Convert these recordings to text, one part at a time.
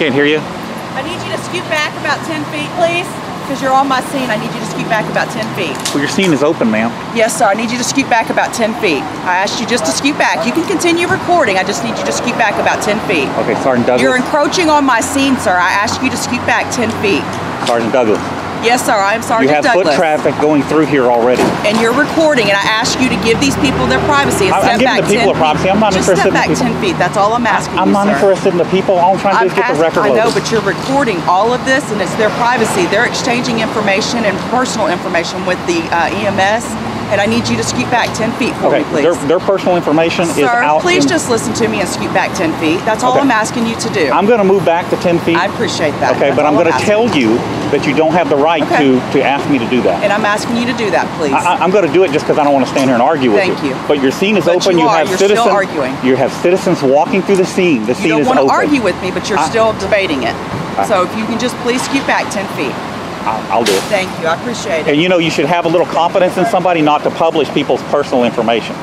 can't hear you. I need you to scoot back about 10 feet, please. Because you're on my scene, I need you to scoot back about 10 feet. Well, your scene is open, ma'am. Yes, sir. I need you to scoot back about 10 feet. I asked you just to scoot back. You can continue recording. I just need you to scoot back about 10 feet. Okay, Sgt Douglas. You're encroaching on my scene, sir. I asked you to scoot back 10 feet. Sgt Douglas. Yes, sir. I am Sgt Douglas. You have foot traffic going through here already. And you're recording, and I asked you to give these people their privacy and step back 10 feet. I'm giving the people privacy. I'm not interested in the people. Just step back 10 feet. That's all I'm asking you, I'm not interested in the people. All I'm trying to do is get the record loaded. I know, but you're recording all of this, and it's their privacy. They're exchanging information and personal information with the EMS, and I need you to scoot back 10 feet for me, please. Their personal information is out. Sir, please just listen to me and scoot back 10 feet. That's all I'm asking you to do. I'm going to move back to 10 feet. I appreciate that. Okay, but I'm going to tell you that you don't have the right to ask me to do that. And I'm asking you to do that, please. I'm going to do it just because I don't want to stand here and argue with you. Thank you. But your scene is open. You have citizens. You're still arguing. You have citizens walking through the scene. The scene is open. You don't want to argue with me, but you're still debating it. So if you can just please scoot back 10 feet. I'll do it. Thank you. I appreciate it. And you know, you should have a little confidence in somebody not to publish people's personal information.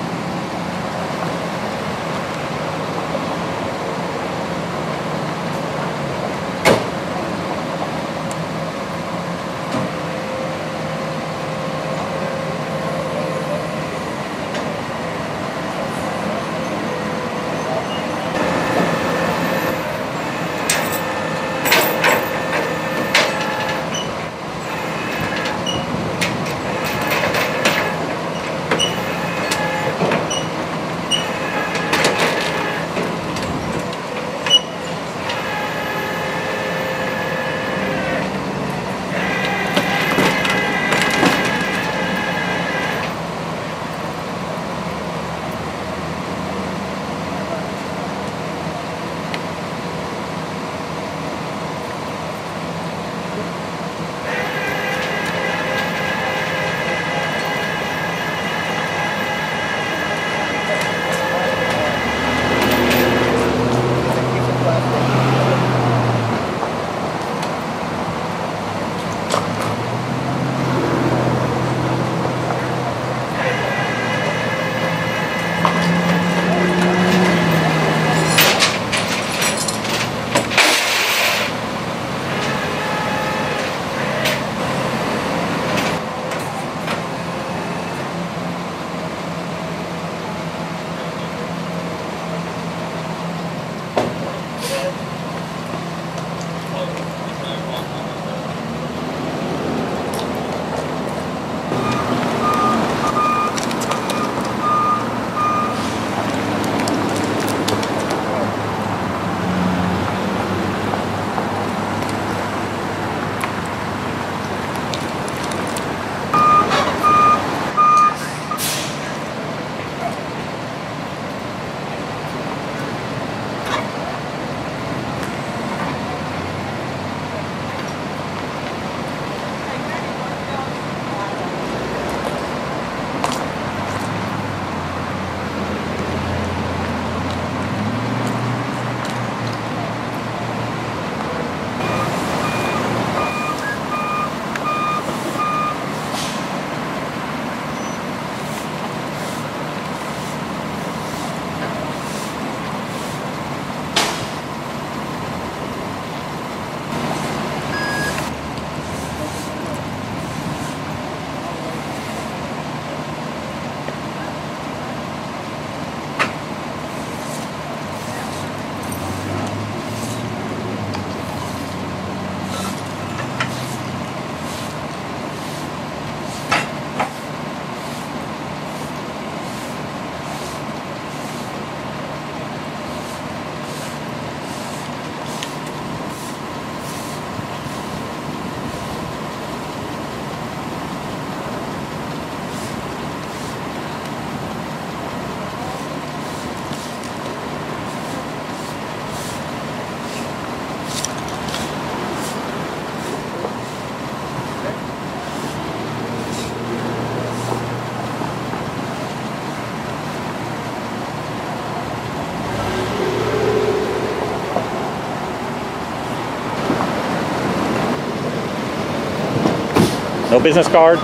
No business card?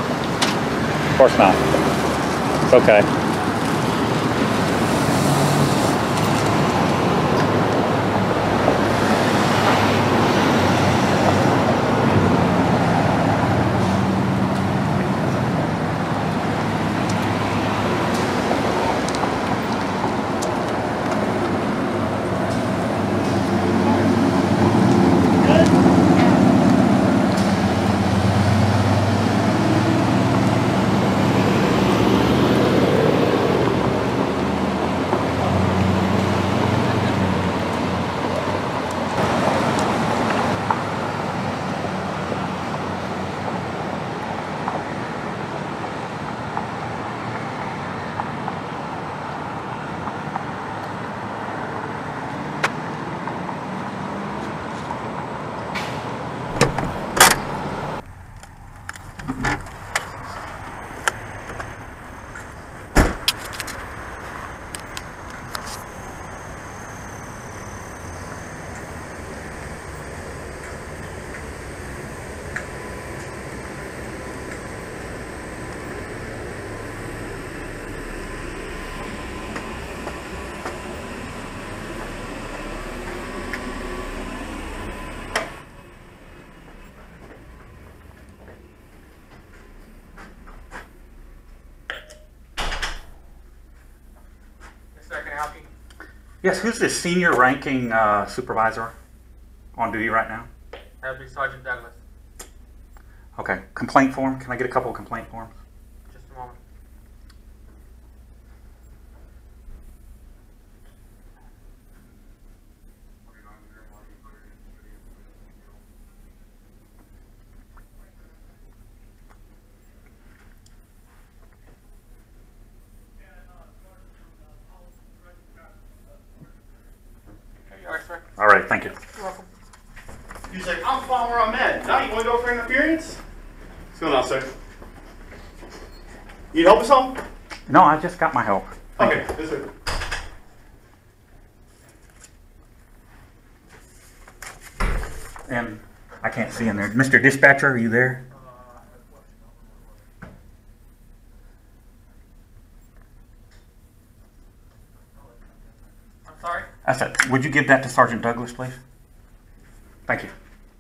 Of course not. It's okay. Yes, who's the senior ranking supervisor on duty right now? That would be Sgt Douglas. Okay, complaint form. Can I get a couple of complaint forms? Just a moment. Here you are, sir. All right, thank you. You're welcome. He's like, I'm fine where I'm at. Now you want to go for interference? What's going on, sir? Need help with something? No, I just got my help. Thank Okay, yes, sir. you. And I can't see in there. Mr. Dispatcher, are you there? I'm sorry? I said, would you give that to Sergeant Douglas, please? Thank you.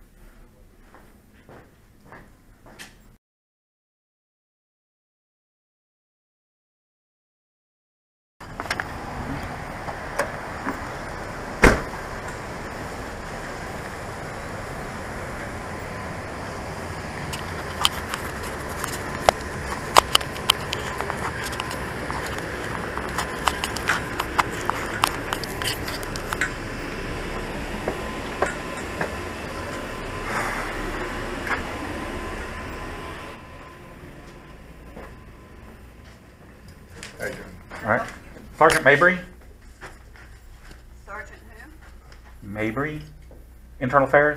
All right. Sergeant Mabry? Sergeant who? Mabry? Internal Affairs?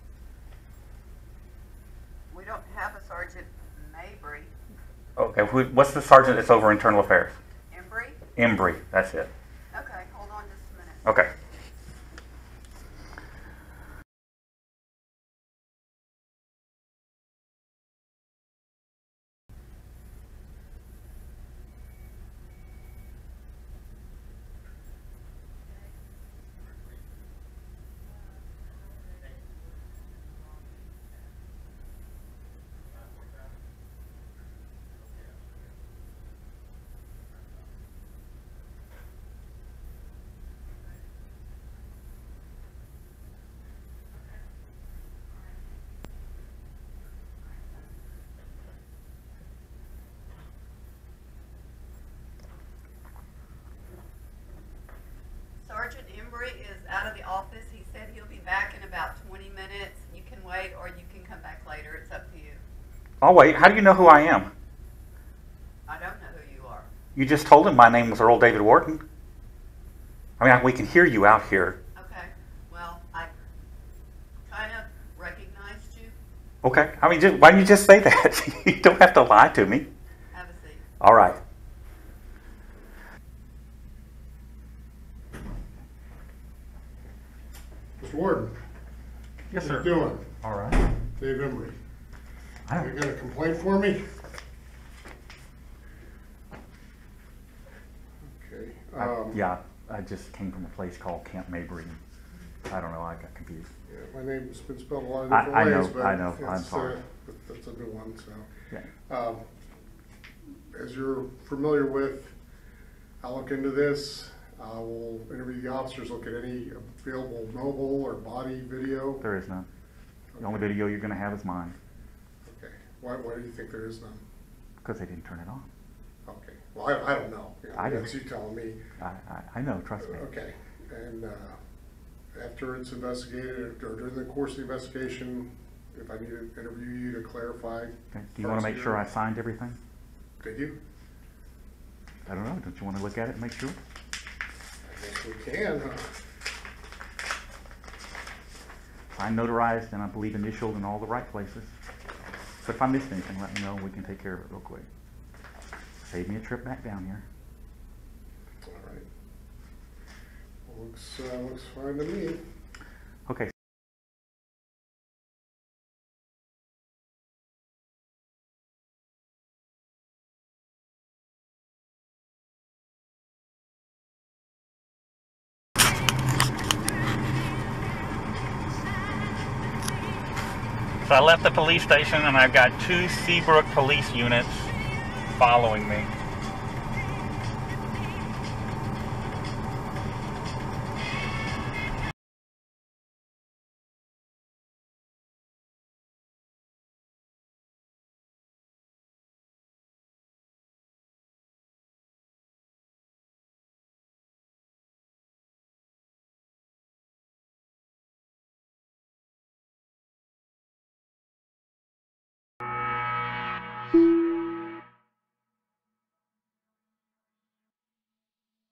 We don't have a Sergeant Mabry. Okay, what's the sergeant that's over Internal Affairs? Embry? Embry, that's it. Okay, hold on just a minute. Okay. Sergeant Embry is out of the office. He said he'll be back in about 20 minutes. You can wait or you can come back later. It's up to you. I'll wait. How do you know who I am? I don't know who you are. You just told him my name was Earl David Wharton. I mean, we can hear you out here. Okay. Well, I kind of recognized you. Okay. I mean, why don't you just say that? You don't have to lie to me. Have a seat. All right. Mr. Warden. Yes, How sir. you doing? All right. Dave Embry. I You don't, got a complaint for me? Okay. yeah, I just came from a place called Camp Mabry. I don't know. I got confused. Yeah, my name's been spelled a lot of I different know, ways, but I know. I'm it's, sorry. that's a new one. So, Yeah. As you're familiar with, I'll look into this. I will interview the officers, look at any available mobile or body video. There is none. The only video you're going to have is mine Okay. Why do you think there is none? because they didn't turn it on. Okay. Well, I don't know. I do. That's you telling me. I know. Trust me. Okay, and after it's investigated, or during the course of the investigation, if I need to interview you to clarify. Okay. Do you want to make sure I signed everything? Did you? I don't know. Don't you want to look at it and make sure? I guess we can, huh? Signed, notarized, and I believe initialed in all the right places. So if I missed anything, let me know and we can take care of it real quick. Save me a trip back down here. All right. Looks fine to me. Okay. So I left the police station and I've got 2 Seabrook police units following me.